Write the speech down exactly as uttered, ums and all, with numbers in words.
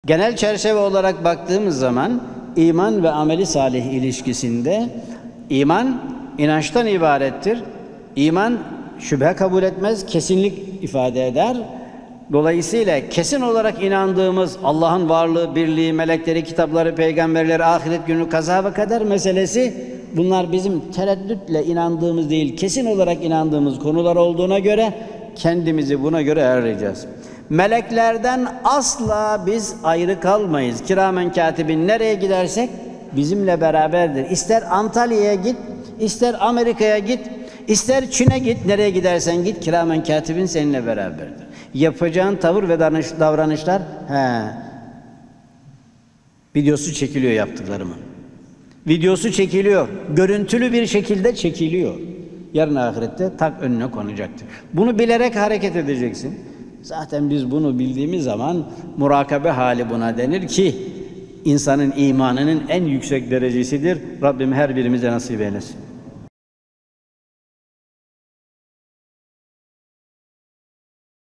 Genel çerçeve olarak baktığımız zaman iman ve ameli salih ilişkisinde iman inançtan ibarettir. İman şüphe kabul etmez, kesinlik ifade eder. Dolayısıyla kesin olarak inandığımız Allah'ın varlığı, birliği, melekleri, kitapları, peygamberleri, ahiret günü, kaza ve kader meselesi, bunlar bizim tereddütle inandığımız değil, kesin olarak inandığımız konular olduğuna göre kendimizi buna göre ayarlayacağız. Meleklerden asla biz ayrı kalmayız. Kiramen katibin nereye gidersek bizimle beraberdir. İster Antalya'ya git, ister Amerika'ya git, ister Çin'e git, nereye gidersen git, kiramen katibin seninle beraberdir. Yapacağın tavır ve davranışlar, he, videosu çekiliyor yaptıklarımın. Videosu çekiliyor, görüntülü bir şekilde çekiliyor. Yarın ahirette tak önüne konacaktır. Bunu bilerek hareket edeceksin. Zaten biz bunu bildiğimiz zaman murakabe hali buna denir ki insanın imanının en yüksek derecesidir. Rabbim her birimize nasip eylesin.